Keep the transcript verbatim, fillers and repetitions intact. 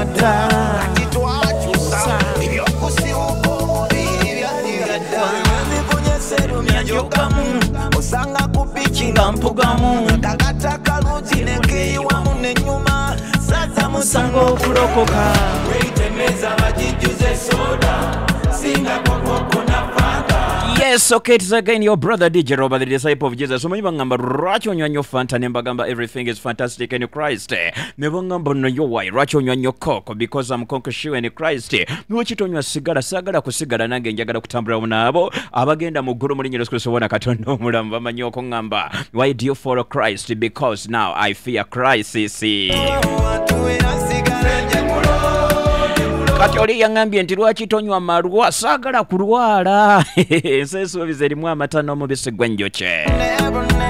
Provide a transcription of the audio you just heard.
mata kati twakyusa ebyokusibuko ebyaliganyesserumya njogamu osanga kupiki nga mpugamu kakataka luti nekeyiwamu nenyuma saza musango okulokoka weitemeza bajijuze soda singa kokoko na fanta. Yes, okay, it's again your brother D J Robert, the disciple of Jesus. Umanyi bangamba lwaki onywa nnyo Fanta ne mbagamba everything is fantastic in Christ. Ne bangamba nno yo why lwaki onywa nnyo Coke because I'm conquering in Christ. Lwaki tonywa sigala sagala kusigala nange njagala kutambula naabo abagenda mu ggulu mu linnya Yesu Kristo wona Katonda omulamu bamanyi okungamba. Why do you follow Christ? Because now I fear crisis. Kati oli yangambye nti lwaki tonywa malwa saagala kulwala ensesuubiza erimu amata n'omubisi gw'enjuki.